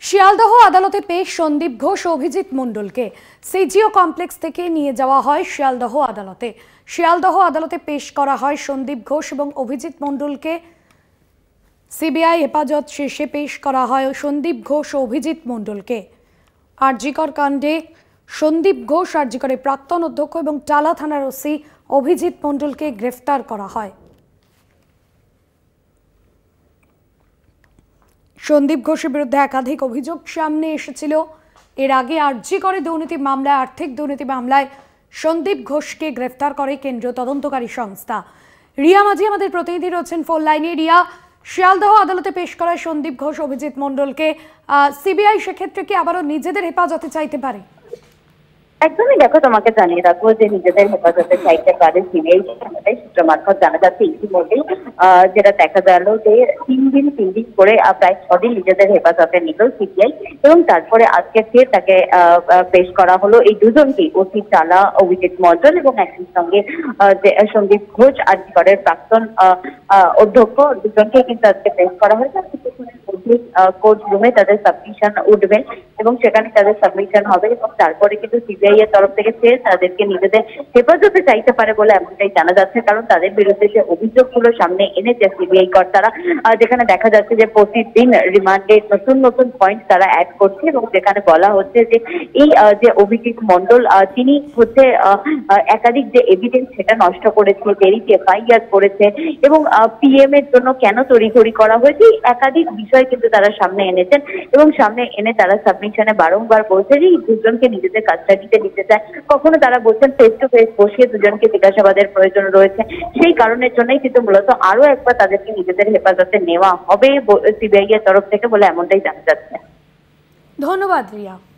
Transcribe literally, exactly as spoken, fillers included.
শিয়ালদহ আদালতে পেশ সন্দীপ ঘোষ ও অভিজিৎ মণ্ডলকে সিজিও কমপ্লেক্স থেকে নিয়ে যাওয়া হয় শিয়ালদহ আদালতে। শিয়ালদহ আদালতে পেশ করা হয় সন্দীপ ঘোষ এবং অভিজিৎ মণ্ডলকে। সিবিআই হেফাজত শেষে পেশ করা হয় সন্দীপ ঘোষ ও অভিজিৎ মণ্ডলকে। আরজিকর কাণ্ডে সন্দীপ ঘোষ আরজিকরের প্রাক্তন অধ্যক্ষ এবং টালা থানার ওসি অভিজিৎ মণ্ডলকে গ্রেফতার করা হয়। সন্দীপ ঘোষের বিরুদ্ধে একাধিক অভিযোগ সামনে এসেছিল। এর আগে আরজিকরে দুর্নীতি মামলায় আর্থিক দুর্নীতি মামলায় সন্দীপ ঘোষকে গ্রেফতার করে কেন্দ্রীয় তদন্তকারী সংস্থা। রিয়া মাঝি আমাদের প্রতিনিধি রয়েছেন ফোন লাইনে। রিয়া, শিয়ালদহ আদালতে পেশ করায় সন্দীপ ঘোষ অভিজিৎ মণ্ডলকে, সিবিআই সেক্ষেত্রে কি আবারও নিজেদের হেফাজতে চাইতে পারে? একদমই, দেখো তোমাকে জানিয়ে রাখবো যে নিজেদের হেফাজতে চাইতে পারে সিবিআই। সূত্র মারফত জানা যাচ্ছে ইতিমধ্যেই যেটা দেখা গেল যে তিন দিন তিন দিন করে প্রায় ছদিন নিজেদের হেফাজতে নিল সিবিআই এবং তারপরে আজকে ফের তাকে পেশ করা হলো এই দুজনকে, ওসি টালা, অভিজিৎ মণ্ডল এবং একই সঙ্গে সন্দীপ ঘোষ আরজিকরের প্রাক্তন অধ্যক্ষ, দুজনকে কিন্তু আজকে পেশ করা হয়েছে। কোর্ট রুমে তাদের সাবমিশন উঠবে এবং সেখানে তাদের সাবমিশন হবে এবং তারপরে কিন্তু সিবিআই এর তরফ থেকে ফের তাদেরকে নিজেদের হেফাজতে চাইতে পারে বলে এমনটাই জানা যাচ্ছে। কারণ তাদের বিরুদ্ধে যে অভিযোগগুলো সামনে এনেছে সিবিআই কর্তারা, যেখানে দেখা যাচ্ছে যে প্রতিদিন রিমান্ডে নতুন নতুন পয়েন্ট তারা অ্যাড করছে এবং যেখানে বলা হচ্ছে যে এই যে অভিজিৎ মণ্ডল তিনি হচ্ছে একাধিক যে এভিডেন্স সেটা নষ্ট করেছে, দেরিতে এফআইআর করেছে এবং পিএম এর জন্য কেন তড়িঘড়ি করা হয়েছে, একাধিক বিষয় কিন্তু তারা সামনে এনেছেন এবং সামনে এনে তারা সাবমিশনে বারংবার বলছে যে দুজনকে নিজেদের কাস্টাডিতে নিতে চায়। কখনো তারা বলছেন ফেস টু ফেস বসিয়ে দুজনকে জিজ্ঞাসাবাদের প্রয়োজন রয়েছে। সেই কারণের জন্যই কিন্তু মূলত আরো একবার তাদেরকে নিজেদের হেফাজতে নেওয়া হবে সিবিআই এর তরফ থেকে বলে এমনটাই জানা যাচ্ছে। ধন্যবাদ রিয়া।